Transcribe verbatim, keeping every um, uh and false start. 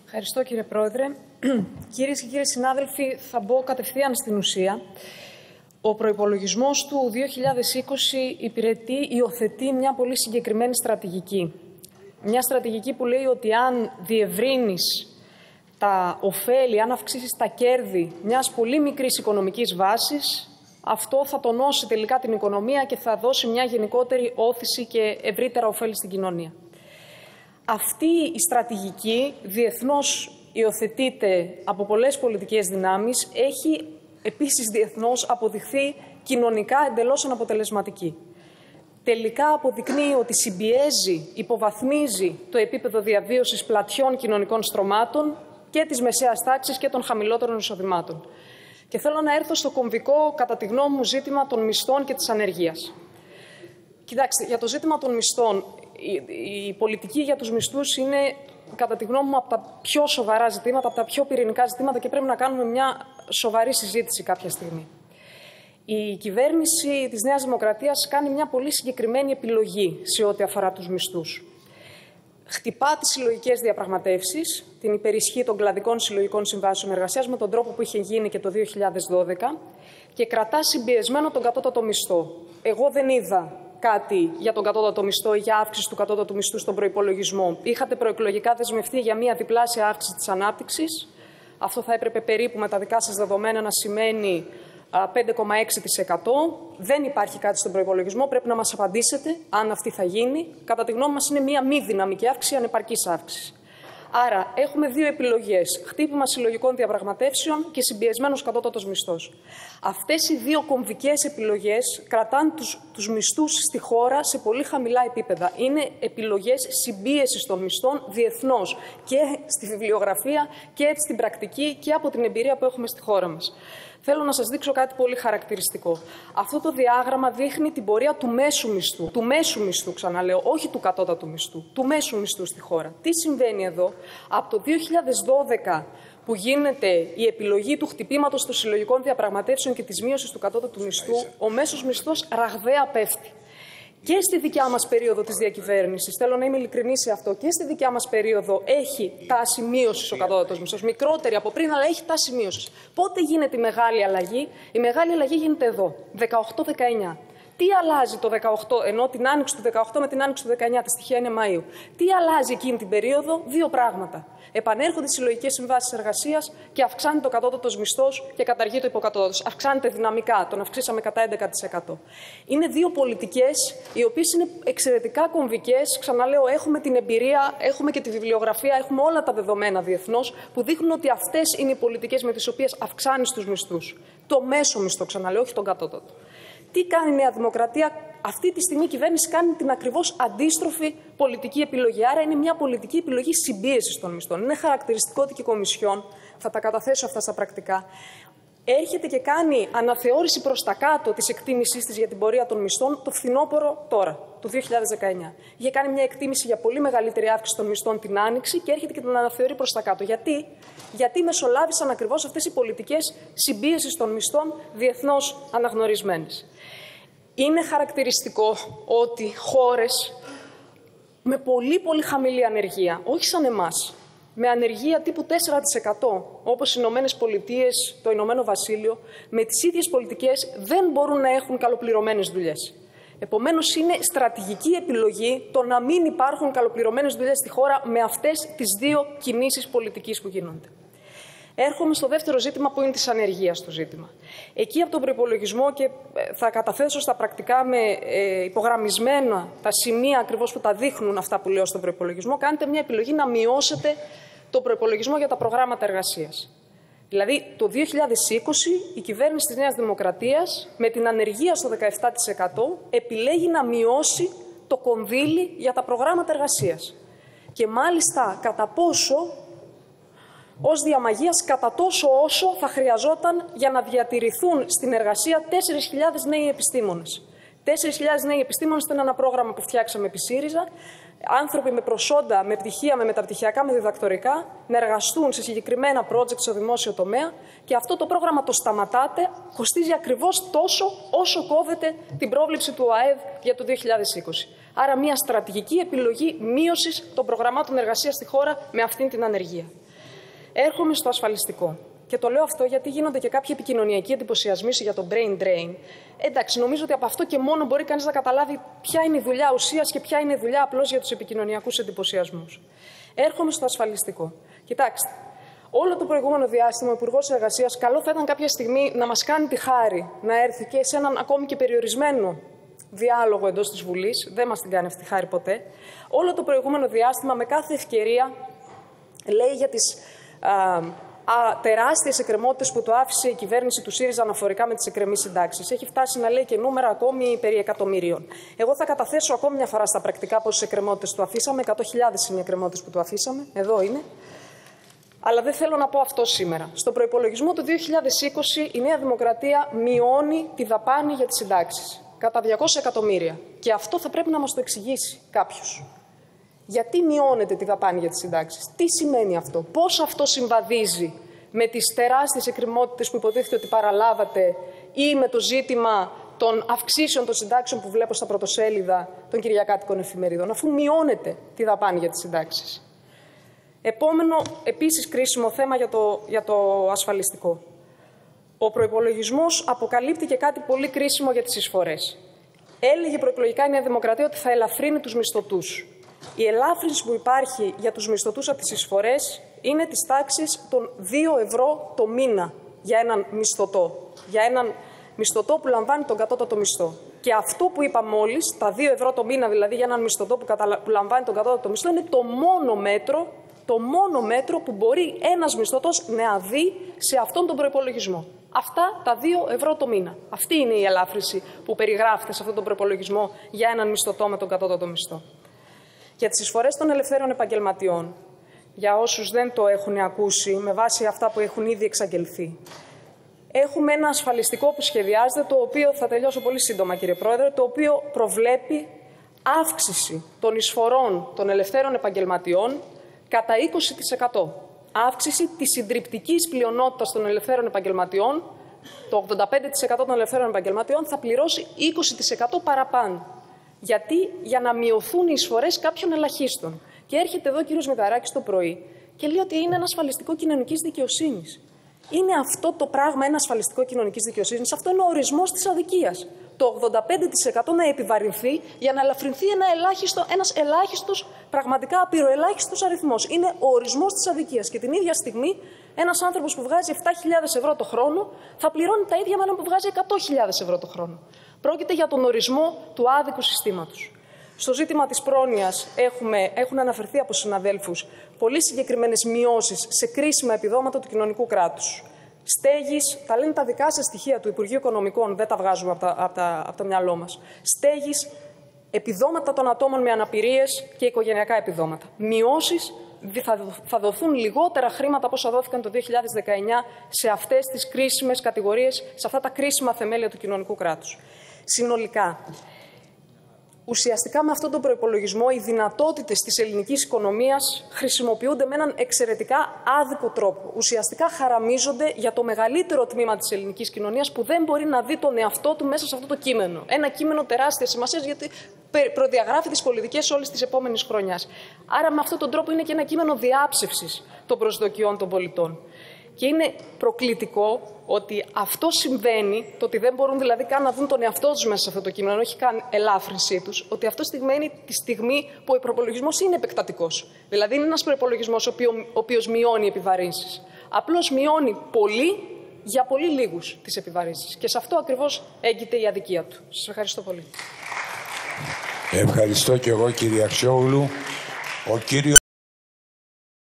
Ευχαριστώ, κύριε Πρόεδρε. Κυρίες και κύριοι συνάδελφοι, θα μπω κατευθείαν στην ουσία. Ο προϋπολογισμός του δύο χιλιάδες είκοσι υπηρετεί, υιοθετεί μια πολύ συγκεκριμένη στρατηγική. Μια στρατηγική που λέει ότι αν διευρύνεις τα ωφέλη, αν αυξήσεις τα κέρδη μιας πολύ μικρής οικονομικής βάσης, αυτό θα τονώσει τελικά την οικονομία και θα δώσει μια γενικότερη όθηση και ευρύτερα ωφέλη στην κοινωνία. Αυτή η στρατηγική διεθνώς υιοθετείται από πολλές πολιτικές δυνάμεις, έχει επίσης διεθνώς αποδειχθεί κοινωνικά εντελώς αναποτελεσματική. Τελικά αποδεικνύει ότι συμπιέζει, υποβαθμίζει το επίπεδο διαβίωσης πλατιών κοινωνικών στρωμάτων και της μεσαίας τάξης και των χαμηλότερων εισοδημάτων. Και θέλω να έρθω στο κομβικό, κατά τη γνώμη μου, ζήτημα των μισθών και της ανεργίας. Κοιτάξτε, για το ζήτημα των μισθών, η, η πολιτική για τους μισθούς είναι, κατά τη γνώμη μου, από τα πιο σοβαρά ζητήματα, από τα πιο πυρηνικά ζητήματα και πρέπει να κάνουμε μια σοβαρή συζήτηση κάποια στιγμή. Η κυβέρνηση της Νέας Δημοκρατίας κάνει μια πολύ συγκεκριμένη επιλογή σε ό,τι αφορά τους μισθούς. Χτυπά τις συλλογικές διαπραγματεύσεις, την υπερισχύ των κλαδικών συλλογικών συμβάσεων εργασίας με τον τρόπο που είχε γίνει και το δύο χιλιάδες δώδεκα και κρατά συμπιεσμένο τον κατώτατο μισθό. Εγώ δεν είδα κάτι για τον κατώτατο μισθό ή για αύξηση του κατώτατου μισθού στον προϋπολογισμό. Είχατε προεκλογικά δεσμευτεί για μια διπλάσια αύξηση της ανάπτυξης. Αυτό θα έπρεπε περίπου με τα δικά σας δεδομένα να σημαίνει πέντε κόμμα έξι τοις εκατό. Δεν υπάρχει κάτι στον προϋπολογισμό. Πρέπει να μας απαντήσετε αν αυτή θα γίνει. Κατά τη γνώμη μας είναι μια μη δυναμική αύξηση, ανεπαρκής αύξηση. Άρα έχουμε δύο επιλογές. Χτύπημα συλλογικών διαπραγματεύσεων και συμπιεσμένος κατώτατος μισθός. Αυτές οι δύο κομβικές επιλογές κρατάνε τους, τους μισθούς στη χώρα σε πολύ χαμηλά επίπεδα. Είναι επιλογές συμπίεσης των μισθών διεθνώς και στη βιβλιογραφία και στην πρακτική και από την εμπειρία που έχουμε στη χώρα μας. Θέλω να σας δείξω κάτι πολύ χαρακτηριστικό. Αυτό το διάγραμμα δείχνει την πορεία του μέσου μισθού. Του μέσου μισθού, ξαναλέω, όχι του κατώτατου μισθού. Του μέσου μισθού στη χώρα. Τι συμβαίνει εδώ? Από το δύο χιλιάδες δώδεκα που γίνεται η επιλογή του χτυπήματος των συλλογικών διαπραγματεύσεων και της μείωσης του κατώτατου μισθού, ο μέσος μισθός ραγδαία πέφτει. Και στη δικιά μας περίοδο της διακυβέρνησης, θέλω να είμαι ειλικρινής σε αυτό, και στη δικιά μας περίοδο έχει τάση μείωσης ο κατώτατος μισθός. Μικρότερη από πριν, αλλά έχει τάση μείωσης. Πότε γίνεται η μεγάλη αλλαγή? Η μεγάλη αλλαγή γίνεται εδώ, δεκαοκτώ δεκαεννιά. Τι αλλάζει το δεκαοκτώ, ενώ την άνοιξη του δεκαοκτώ με την άνοιξη του δεκαεννιά, τη στοιχεία είναι Μαΐου. Τι αλλάζει εκείνη την περίοδο? Δύο πράγματα. Επανέρχονται οι συλλογικές συμβάσεις εργασίας και αυξάνεται ο κατώτατος μισθός και καταργείται ο υποκατώτατος. Αυξάνεται δυναμικά, τον αυξήσαμε κατά έντεκα τοις εκατό. Είναι δύο πολιτικές οι οποίες είναι εξαιρετικά κομβικές. Ξαναλέω, έχουμε την εμπειρία, έχουμε και τη βιβλιογραφία, έχουμε όλα τα δεδομένα διεθνώς που δείχνουν ότι αυτές είναι οι πολιτικές με τις οποίες αυξάνεις τους μισθούς. Το μέσο μισθό, ξαναλέω, όχι τον κατώτατο. Τι κάνει η Νέα Δημοκρατία? Αυτή τη στιγμή η κυβέρνηση κάνει την ακριβώς αντίστροφη πολιτική επιλογή. Άρα είναι μια πολιτική επιλογή συμπίεσης των μισθών. Είναι χαρακτηριστικό ότι και η Κομισιόν, θα τα καταθέσω αυτά στα πρακτικά, έρχεται και κάνει αναθεώρηση προς τα κάτω της εκτίμησής της για την πορεία των μισθών το φθινόπωρο τώρα, του δύο χιλιάδες δεκαεννιά. Είχε κάνει μια εκτίμηση για πολύ μεγαλύτερη αύξηση των μισθών την Άνοιξη και έρχεται και την αναθεωρεί προς τα κάτω. Γιατί? Γιατί μεσολάβησαν ακριβώς αυτές οι πολιτικές συμπίεσης των μισθών διεθνώς αναγνωρισμένες. Είναι χαρακτηριστικό ότι χώρες με πολύ πολύ χαμηλή ανεργία, όχι σαν εμάς, με ανεργία τύπου τέσσερα τοις εκατό, όπως οι Ηνωμένες Πολιτείες, το Ηνωμένο Βασίλειο, με τις ίδιες πολιτικές δεν μπορούν να έχουν καλοπληρωμένες δουλειές. Επομένως, είναι στρατηγική επιλογή το να μην υπάρχουν καλοπληρωμένες δουλειές στη χώρα με αυτές τις δύο κινήσεις πολιτικής που γίνονται. Έρχομαι στο δεύτερο ζήτημα που είναι της ανεργίας το ζήτημα. Εκεί από τον προϋπολογισμό, και θα καταθέσω στα πρακτικά με ε, υπογραμμισμένα τα σημεία ακριβώς που τα δείχνουν αυτά που λέω στον προϋπολογισμό, κάνετε μια επιλογή να μειώσετε τον προϋπολογισμό για τα προγράμματα εργασίας. Δηλαδή, το δύο χιλιάδες είκοσι η κυβέρνηση της Νέας Δημοκρατίας με την ανεργία στο δεκαεπτά τοις εκατό επιλέγει να μειώσει το κονδύλι για τα προγράμματα εργασίας. Και μάλιστα κατά πόσο, ως διαμαγείας, κατά τόσο όσο θα χρειαζόταν για να διατηρηθούν στην εργασία τέσσερις χιλιάδες νέοι επιστήμονες. τέσσερις χιλιάδες νέοι επιστήμονες ήταν ένα πρόγραμμα που φτιάξαμε επί ΣΥΡΙΖΑ. Άνθρωποι με προσόντα, με πτυχία, με μεταπτυχιακά, με διδακτορικά, να εργαστούν σε συγκεκριμένα project στο δημόσιο τομέα και αυτό το πρόγραμμα το σταματάτε, κοστίζει ακριβώς τόσο όσο κόβεται την πρόβλεψη του ΟΑΕΔ για το δύο χιλιάδες είκοσι. Άρα μια στρατηγική επιλογή μείωσης των προγραμμάτων εργασίας στη χώρα με αυτήν την ανεργία. Έρχομαι στο ασφαλιστικό. Και το λέω αυτό γιατί γίνονται και κάποιοι επικοινωνιακοί εντυπωσιασμοί για το brain drain. Εντάξει, νομίζω ότι από αυτό και μόνο μπορεί κανείς να καταλάβει ποια είναι η δουλειά ουσίας και ποια είναι η δουλειά απλώς για τους επικοινωνιακούς εντυπωσιασμούς. Έρχομαι στο ασφαλιστικό. Κοιτάξτε, όλο το προηγούμενο διάστημα ο Υπουργός Εργασίας καλό θα ήταν κάποια στιγμή να μας κάνει τη χάρη να έρθει και σε έναν ακόμη και περιορισμένο διάλογο εντός της Βουλής. Δεν μας την κάνει αυτή τη χάρη ποτέ. Όλο το προηγούμενο διάστημα, με κάθε ευκαιρία, λέει για τις α, α, τεράστιες εκκρεμότητες που το άφησε η κυβέρνηση του ΣΥΡΙΖΑ αναφορικά με τις εκκρεμείς συντάξεις. Έχει φτάσει να λέει και νούμερα ακόμη περί εκατομμύριων. Εγώ θα καταθέσω ακόμη μια φορά στα πρακτικά πόσες εκκρεμότητες του αφήσαμε. εκατό χιλιάδες είναι οι εκκρεμότητες που του αφήσαμε. Εδώ είναι. Αλλά δεν θέλω να πω αυτό σήμερα. Στον προϋπολογισμό του δύο χιλιάδες είκοσι η Νέα Δημοκρατία μειώνει τη δαπάνη για τις συντάξεις κατά διακόσια εκατομμύρια. Και αυτό θα πρέπει να μας το εξηγήσει κάποιος. Γιατί μειώνεται τη δαπάνη για τις συντάξεις, τι σημαίνει αυτό, πώς αυτό συμβαδίζει με τις τεράστιες εκκρεμότητες που υποτίθεται ότι παραλάβατε ή με το ζήτημα των αυξήσεων των συντάξεων που βλέπω στα πρωτοσέλιδα των κυριακάτικων εφημερίδων, αφού μειώνεται τη δαπάνη για τις συντάξεις. Επόμενο, επίσης κρίσιμο θέμα για το, για το ασφαλιστικό. Ο προϋπολογισμός αποκαλύπτει και κάτι πολύ κρίσιμο για τις εισφορές. Έλεγε προεκλογικά η Νέα Δημοκρατία ότι θα ελαφρύνει τους μισθωτούς. Η ελάφρυνση που υπάρχει για τους μισθωτούς από τις εισφορές είναι της τάξης των δύο ευρώ το μήνα για έναν μισθωτό. Για έναν μισθωτό που λαμβάνει τον κατώτατο μισθό. Και αυτό που είπα μόλις, τα δύο ευρώ το μήνα δηλαδή για έναν μισθωτό που, καταλα... που λαμβάνει τον κατώτατο μισθό, είναι το μόνο μέτρο, το μόνο μέτρο που μπορεί ένας μισθωτός να δει σε αυτόν τον προϋπολογισμό. Αυτά τα δύο ευρώ το μήνα. Αυτή είναι η ελάφρυνση που περιγράφεται σε αυτόν τον προϋπολογισμό για έναν μισθωτό με τον κατώτατο μισθό. Για τις εισφορές των ελευθέρων επαγγελματιών, για όσους δεν το έχουν ακούσει, με βάση αυτά που έχουν ήδη εξαγγελθεί, έχουμε ένα ασφαλιστικό που σχεδιάζεται, το οποίο, θα τελειώσω πολύ σύντομα κύριε Πρόεδρε, το οποίο προβλέπει αύξηση των εισφορών των ελευθέρων επαγγελματιών κατά είκοσι τοις εκατό. Αύξηση της συντριπτικής πλειονότητας των ελευθέρων επαγγελματιών, το ογδόντα πέντε τοις εκατό των ελευθέρων επαγγελματιών θα πληρώσει είκοσι τοις εκατό παραπάνω. Γιατί? Για να μειωθούν οι εισφορές κάποιων ελαχίστων. Και έρχεται εδώ ο κύριος Μηταράκης το πρωί και λέει ότι είναι ένα ασφαλιστικό κοινωνικής δικαιοσύνης. Είναι αυτό το πράγμα ένα ασφαλιστικό κοινωνικής δικαιοσύνης? Αυτό είναι ο ορισμός της αδικίας. Το ογδόντα πέντε τοις εκατό να επιβαρυνθεί για να ελαφρυνθεί ένα ελάχιστο, ένας ελάχιστος, πραγματικά απειροελάχιστος αριθμός. Είναι ο ορισμός της αδικίας. Και την ίδια στιγμή ένας άνθρωπος που βγάζει επτά χιλιάδες ευρώ το χρόνο θα πληρώνει τα ίδια με έναν που βγάζει εκατό χιλιάδες ευρώ το χρόνο. Πρόκειται για τον ορισμό του άδικου συστήματος. Στο ζήτημα της πρόνοιας έχουμε, έχουν αναφερθεί από συναδέλφους πολύ συγκεκριμένες μειώσεις σε κρίσιμα επιδόματα του κοινωνικού κράτους. Στέγης, τα λένε τα δικά σας στοιχεία του Υπουργείου Οικονομικών, δεν τα βγάζουμε από, τα, από, τα, από το μυαλό μας. Στέγης, επιδόματα των ατόμων με αναπηρίες και οικογενειακά επιδόματα. Μειώσεις, θα, θα δοθούν λιγότερα χρήματα από όσα δόθηκαν το δύο χιλιάδες δεκαεννιά σε αυτές τις κρίσιμες κατηγορίες, σε αυτά τα κρίσιμα θεμέλια του κοινωνικού κράτους. Συνολικά, ουσιαστικά με αυτόν τον προϋπολογισμό οι δυνατότητες της ελληνικής οικονομίας χρησιμοποιούνται με έναν εξαιρετικά άδικο τρόπο. Ουσιαστικά χαραμίζονται για το μεγαλύτερο τμήμα της ελληνικής κοινωνίας που δεν μπορεί να δει τον εαυτό του μέσα σε αυτό το κείμενο. Ένα κείμενο τεράστιας σημασίας γιατί προδιαγράφει τις πολιτικές όλης της επόμενης χρονιάς. Άρα με αυτόν τον τρόπο είναι και ένα κείμενο διάψευσης των προσδοκιών των πολιτών. Και είναι προκλητικό ότι αυτό συμβαίνει, το ότι δεν μπορούν δηλαδή καν να δουν τον εαυτό τους μέσα σε αυτό το κείμενο, όχι καν ελάφρυνσή τους, ότι αυτό σημαίνει τη στιγμή που ο προϋπολογισμός είναι επεκτατικός. Δηλαδή είναι ένας προϋπολογισμός ο οποίος μειώνει επιβαρύνσεις. Απλώς μειώνει πολύ για πολύ λίγους τις επιβαρύνσεις. Και σε αυτό ακριβώς έγκυται η αδικία του. Σας ευχαριστώ πολύ. Ευχαριστώ και εγώ κύριε Αξιόγλου. Ο κύριος